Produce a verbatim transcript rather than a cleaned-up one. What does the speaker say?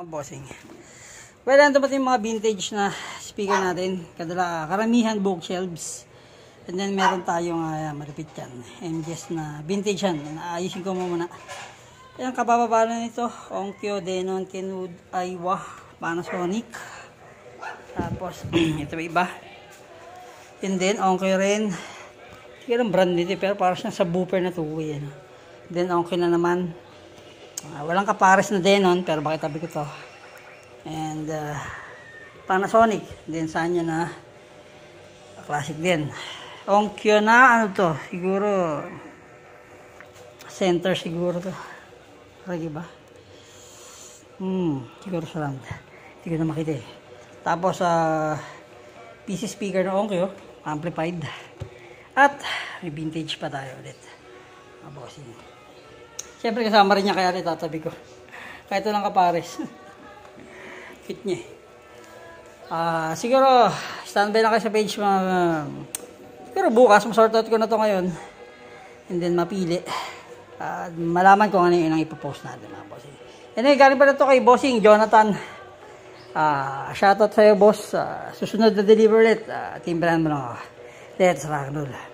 Bossing. Well, ando pati yung mga vintage na speaker natin. Kadala, karamihan bookshelves. And then meron tayong uh, malupit yan. M G S na vintage yan. Naayusin ko mo muna. Ayan, kabababa na nito. Onkyo, Denon, Kenwood, Aiwa, Panasonic. Tapos, ito ba iba? And then, Onkyo rin. Hindi ka ng brand nito, pero parang sa subwoofer na tuwi. Yan. Then, Onkyo na naman. Uh, walang kapares na Denon, pero bakit tabi ko to? And, uh, Panasonic. Then, saan nyo na? Classic din. Onkyo na, ano to? Siguro, center siguro to. Lagi ba? Hmm, siguro sa land. Hindi ko na makita eh. Tapos, uh, P C speaker na Onkyo, amplified. At, may vintage pa tayo ulit. Mga bossing. Siyempre, kasama rin niya kaya rin tatabi ko. Kahit walang kapares. Fit niya eh. Uh, siguro, standby na kayo sa page mga... Uh, Pero bukas, masort out ko na to ngayon. And then, mapili. Uh, malaman ko ano yung ipopost natin. Mga bossing. And then, galing pa na to kay Bossing Jonathan. Uh, shoutout sa'yo, boss. Uh, susunod na deliver ulit. Uh, timbrahan mo lang ako. Let's rock and roll.